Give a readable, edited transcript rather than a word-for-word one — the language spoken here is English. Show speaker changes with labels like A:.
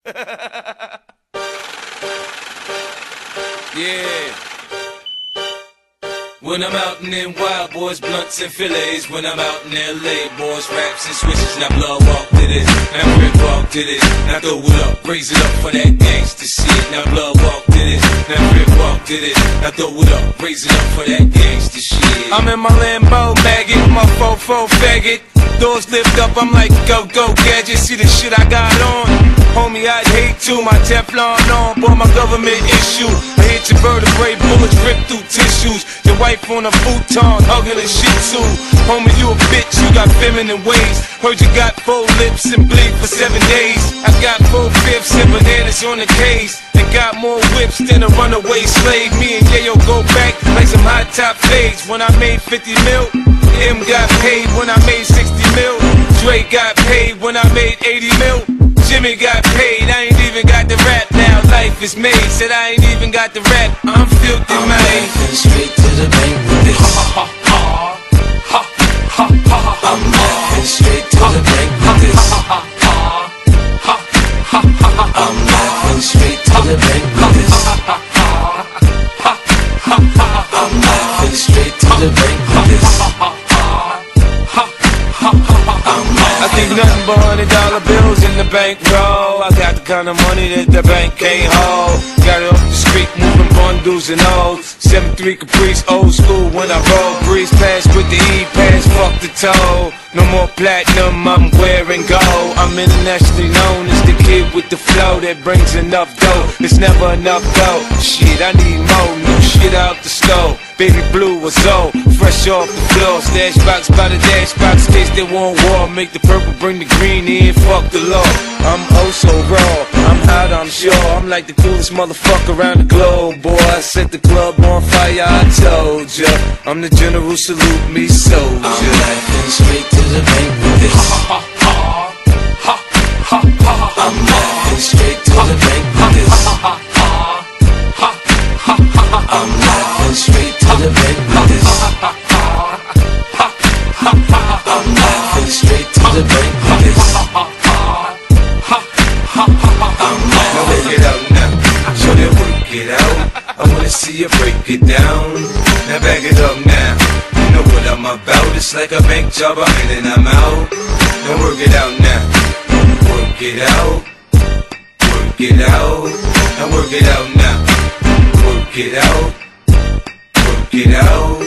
A: Yeah. When I'm out in them wild boys, blunts and fillets. When I'm out in LA, boys, raps and switches. Now blood walk to this, now brick walk to this. Now throw it up, raise it up for that gangsta shit. Now blood walk to this, now brick walk to this. Now throw it up, raise it up for that gangsta shit. I'm in my Lambo maggot, my fofo faggot. Doors lift up, I'm like go gadget. See the shit I got on, homie, I'd hate to. My Teflon on, boy, my government issue. I hit your vertebrae, bullets rip through tissues. Your wife on a futon, hugging a shih tzu. Homie, you a bitch, you got feminine ways. Heard you got 4 lips and bleed for 7 days. I got 4/5 and bananas on the case. And got more whips than a runaway slave. Me and Yayo go back like some hot top fades. When I made 50 mil, M got paid when I made 60 mil. Dre got paid when I made 80 mil. Jimmy got paid, I ain't even got the rap now. Life is made, said I ain't even got the rap. I'm filthy, man.
B: Laughing straight to the bank with this. I'm laughing straight to the bank with this. I'm laughing straight to the bank with this. I'm laughing straight to the bank with this.
A: I think nothing but $100 bills in the bankroll. I got the kind of money that the bank can't hold. Got it off the street, moving bundles and O's. 7-3 Caprice, old school when I roll. Breeze pass with the E-pass, fuck the toll. No more platinum, I'm wearing gold. I'm internationally known as the kid with the flow that brings enough dough. It's never enough dough. Shit, I need more new shit out the stove. Baby blue or so, fresh off the floor. Stash box by the dash box, case they want war. Make the purple, bring the green in, fuck the law. I'm oh so raw, I'm hot, I'm sure. I'm like the coolest motherfucker around the globe, boy. I set the club on fire, I told ya. I'm the general, salute me, soldier.
B: I'm laughing straight to the bank with this. I'm laughing straight to the bank with this. I'm laughing straight to the bank with this. I'm laughing straight to the bank with this.
A: Now work it out now, show them work it out. I wanna see you break it down. Now back it up now, you know what I'm about. It's like a bank job, I'm in and I'm out. Now work it out now, work it out. Work it out, now work it out now. Work it out, work it out.